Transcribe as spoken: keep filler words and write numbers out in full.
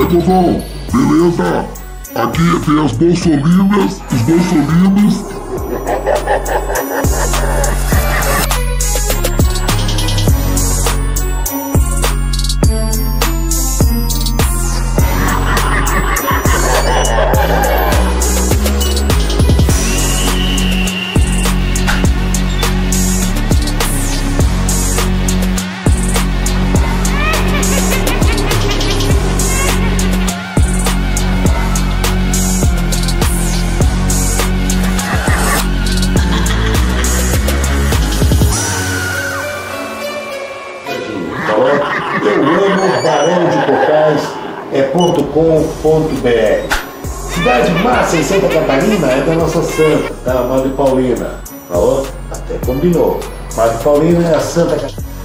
povão? Beleza? Aqui tem as bolsolinas, os bolsolinos. Eu amo barão de cocais é ponto com ponto br. Cidade massa em Santa Catarina é da nossa santa, da Madre Paulina. Falou? Até combinou. Madre Paulina é a Santa Catarina.